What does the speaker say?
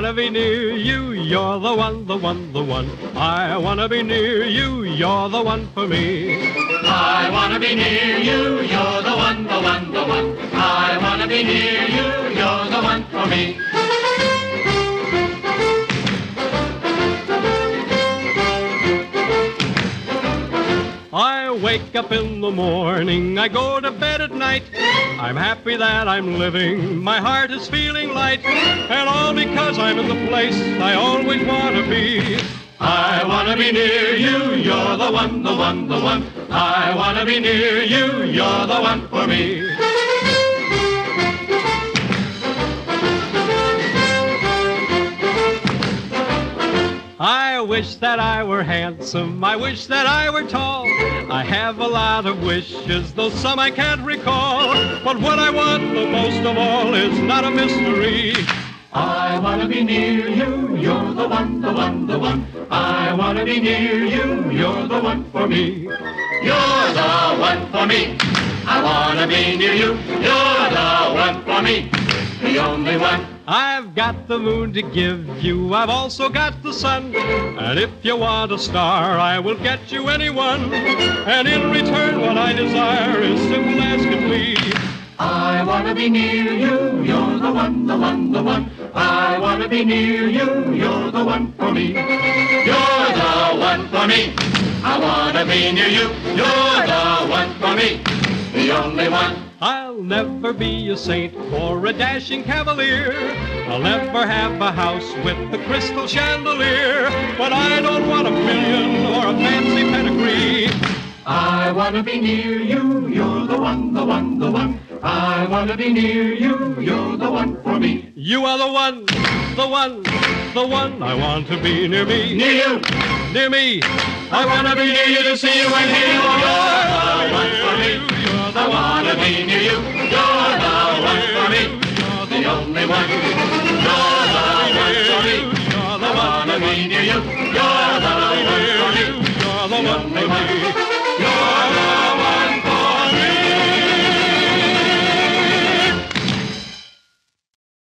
wanna be near you, you're the one, the one, the one. I wanna be near you, you're the one for me. I wanna be near you, you're the one, the one, the one. I wanna be near you, you're the one for me. I wake up in the morning, I go to bed at night. I'm happy that I'm living, my heart is feeling light. And all because I'm in the place I always want to be. I wanna be near you, you're the one, the one, the one. I wanna be near you, you're the one for me. I wish that I were handsome, I wish that I were tall. I have a lot of wishes, though some I can't recall. But what I want the most of all is not a mystery. I wanna be near you, you're the one, the one, the one. I wanna be near you, you're the one for me. You're the one for me. I wanna be near you, you're the one for me. The only one. I've got the moon to give you, I've also got the sun. And if you want a star, I will get you anyone. And in return, what I desire is simple as can be. I wanna be near you, you're the one, the one, the one. I wanna be near you, you're the one for me. You're the one for me. I wanna be near you, you're the one for me. The only one. I'll never be a saint or a dashing cavalier. I'll never have a house with a crystal chandelier. But I don't want a million or a fancy pedigree. I wanna be near you, you're the one, the one, the one. I wanna be near you, you're the one for me. You are the one, the one, the one. I want to be near me. Near you, near me. I wanna be near you to see you and hear you. You're the one for me. I wanna be near you. You're the one for me. The only one. You're the one for me. I wanna be near you.